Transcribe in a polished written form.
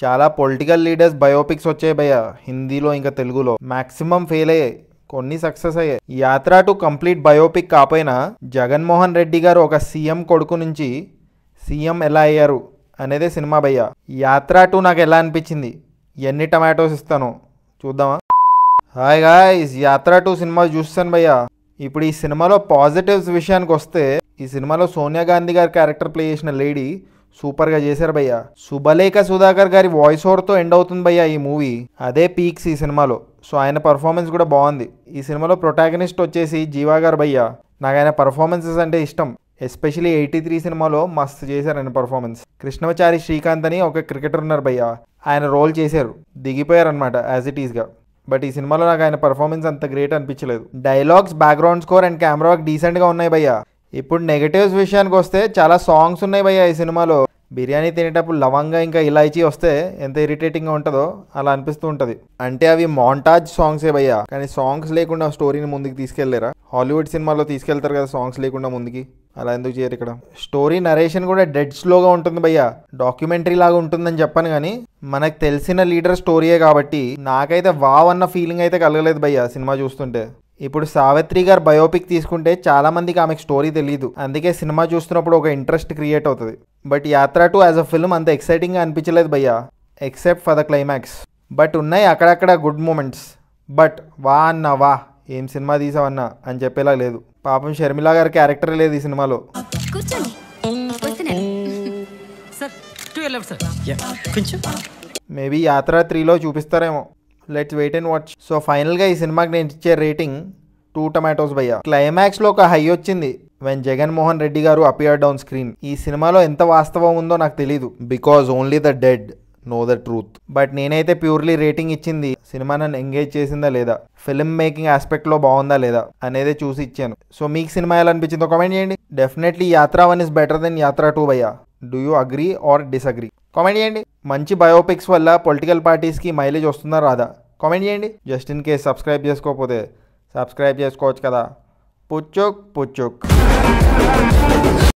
చాలా political leaders biopics వచ్చాయి భయ్య, హిందీలో ఇంకా తెలుగులో. మాక్సిమం ఫెయిల్ అయ్యాయి, కొన్ని సక్సెస్ అయ్యాయి. యాత్ర టు కంప్లీట్ బయోపిక్ కాపోయినా జగన్మోహన్ రెడ్డి గారు ఒక సీఎం కొడుకు నుంచి సీఎం ఎలా అయ్యారు అనేదే సినిమా భయ్య. యాత్ర టు నాకు ఎలా అనిపించింది, ఎన్ని టమాటోస్ ఇస్తాను చూద్దామా? హాయ్ గాయ్స్, యాత్ర టు సినిమా చూస్తాను భయ్య. ఇప్పుడు ఈ సినిమాలో పాజిటివ్స్ విషయానికి వస్తే, ఈ సినిమాలో సోనియా గాంధీ గారి క్యారెక్టర్ ప్లే చేసిన లేడీ సూపర్గా చేశారు భయ్య. శుభలేఖ సుధాకర్ గారి వాయిస్ ఓవర్తో ఎండ్ అవుతుంది భయ్య ఈ మూవీ. అదే పీక్స్ ఈ సినిమాలో. సో ఆయన పర్ఫార్మెన్స్ కూడా బాగుంది. ఈ సినిమాలో ప్రొటాగనిస్ట్ వచ్చేసి జీవా గారు భయ్య. నాకు ఆయన పర్ఫార్మెన్సెస్ అంటే ఇష్టం. ఎస్పెషలీ 83 సినిమాలో మస్తు చేశారు ఆయన పర్ఫార్మెన్స్. కృష్ణమాచారి శ్రీకాంత్ అని ఒక క్రికెటర్ ఉన్నారు భయ్య, ఆయన రోల్ చేశారు, దిగిపోయారు అనమాట యాజ్ ఇట్ ఈస్గా. బట్ ఈ సినిమాలో నాకు ఆయన పర్ఫార్మెన్స్ అంత గ్రేట్ అనిపించలేదు. Dialogues, background score and camera work డీసెంట్గా ఉన్నాయి భయ్య. ఇప్పుడు నెగటివ్స్ విషయానికి వస్తే చాలా సాంగ్స్ ఉన్నాయి భయ్య ఈ సినిమాలో. బిర్యానీ తినేటప్పుడు లవంగా ఇంకా ఇలాచీ వస్తే ఎంత ఇరిటేటింగ్గా ఉంటుందో అలా అనిపిస్తూ ఉంటుంది. అంటే అవి మాంటాజ్ సాంగ్సే భయ్య, కానీ సాంగ్స్ లేకుండా స్టోరీని ముందుకు తీసుకెళ్లేరా? హాలీవుడ్ సినిమాలో తీసుకెళ్తారు కదా సాంగ్స్ లేకుండా ముందుకి, అలా ఎందుకు చేయరు ఇక్కడ? స్టోరీ నరేషన్ కూడా డెడ్ స్లోగా ఉంటుంది భయ్య, డాక్యుమెంటరీ లాగా ఉంటుందని చెప్పాను, కానీ మనకు తెలిసిన లీడర్ స్టోరీయే కాబట్టి నాకైతే వావ్ అన్న ఫీలింగ్ అయితే కలగలేదు భయ్య సినిమా చూస్తుంటే. ఇప్పుడు సావిత్రి గారు బయోపిక్ తీసుకుంటే చాలా మందికి ఆమెకు స్టోరీ తెలియదు, అందుకే సినిమా చూస్తున్నప్పుడు ఒక ఇంట్రెస్ట్ క్రియేట్ అవుతుంది. But Yatra two as a film అంత ఎక్సైటింగ్గా అనిపించలేదు భయ్య, except for the climax. But ఉన్నాయి అక్కడక్కడ గుడ్ మూమెంట్స్. బట్ వా అన్నా వా, ఏం సినిమా తీసావన్నా అని చెప్పేలా లేదు. పాపం షర్మిలా గారి క్యారెక్టర్ లేదు ఈ సినిమాలో. మేబీ యాత్ర 3లో చూపిస్తారేమో, let's wait and watch. So ఫైనల్గా ఈ సినిమాకి నేను ఇచ్చే రేటింగ్ 2 టమాటోస్ భయ్య. క్లైమాక్స్లో ఒక హై వచ్చింది వెన్ జగన్మోహన్ రెడ్డి గారు అపియర్ డౌన్ స్క్రీన్. ఈ సినిమాలో ఎంత వాస్తవం ఉందో నాకు తెలీదు, because only the dead know the truth. But నేనైతే ప్యూర్లీ రేటింగ్ ఇచ్చింది సినిమా నన్ను ఎంగేజ్ చేసిందా లేదా, ఫిల్మ్ మేకింగ్ ఆస్పెక్ట్లో బాగుందా లేదా అనేదే చూసి ఇచ్చాను. సో మీకు సినిమా ఎలా అనిపించిందో కామెంట్ చేయండి. డెఫినెట్లీ యాత్ర 1 ఇస్ బెటర్ దెన్ యాత్ర 2 భయ్య. Do you agree or disagree? Comment చేయండి. మంచి బయోపిక్స్ వల్ల పొలిటికల్ పార్టీస్కి మైలేజ్ వస్తుందా రాదా కామెంట్ చేయండి. జస్ట్ ఇన్ కేస్ సబ్స్క్రైబ్ చేసుకోకపోతే సబ్స్క్రైబ్ చేసుకోవచ్చు కదా. పుచ్చుక్ పుచ్చుక్.